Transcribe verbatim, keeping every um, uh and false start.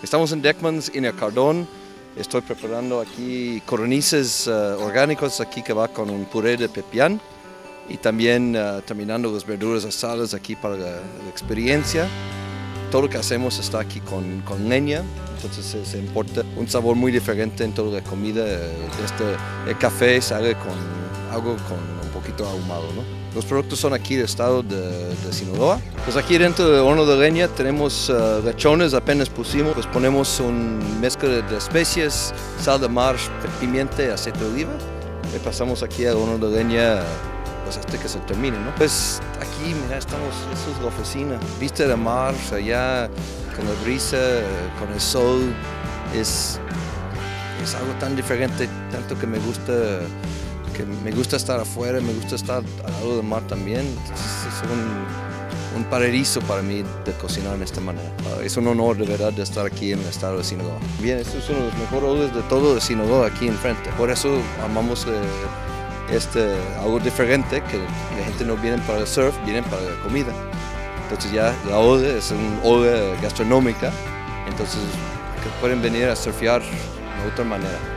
Estamos en Deckmans, en el Cardón. Estoy preparando aquí codornices uh, orgánicos aquí que va con un puré de pepián y también uh, terminando las verduras asadas aquí para la, la experiencia. Todo lo que hacemos está aquí con, con leña, entonces se, se importa un sabor muy diferente en toda la comida. Este, el café sale con algo con un poquito ahumado, ¿no? Los productos son aquí del estado de, de Sinaloa. Pues aquí dentro del horno de leña tenemos uh, lechones, apenas pusimos, pues ponemos una mezcla de, de especies, sal de mar, pimienta y aceite de oliva. Le pasamos aquí al horno de leña pues hasta que se termine, ¿no? Pues aquí, mira, estamos, eso es la oficina, vista de mar, allá con la brisa, con el sol, es, es algo tan diferente, tanto que me gusta, que me gusta estar afuera, me gusta estar al lado del mar también. Es, es un, un paraíso para mí de cocinar de esta manera. Es un honor de verdad de estar aquí en el estado de Sinaloa. Bien, estos son los mejores olores de todo de Sinaloa aquí enfrente, por eso amamos eh, Este, algo diferente, que la gente no viene para el surf, vienen para la comida. Entonces ya la ola es una ola gastronómica, entonces que pueden venir a surfear de otra manera.